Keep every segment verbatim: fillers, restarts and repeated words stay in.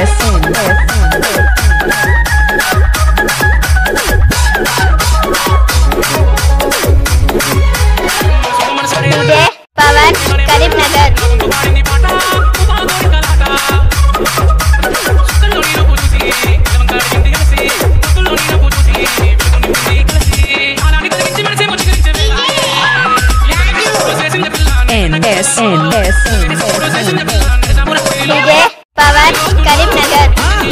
Pawan Karimnagar DJ Pawan Karimnagar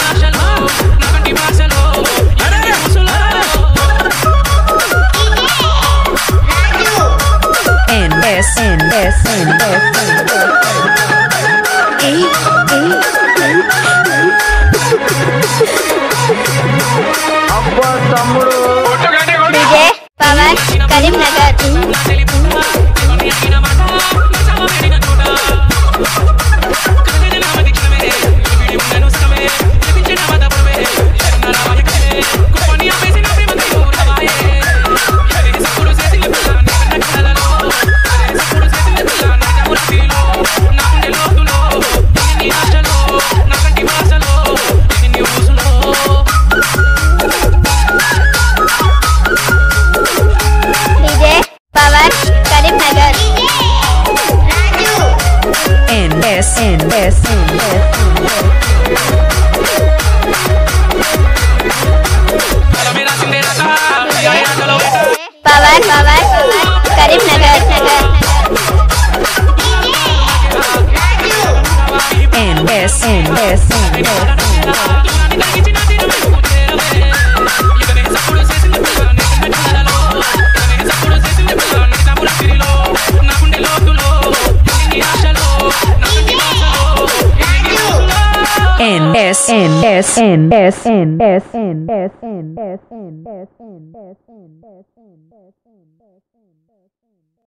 DJ Pawan Karimnagar Pawan Karimnagar Pawan Pawan Karimnagar S N S N S N S N S N S N S N S N S N S N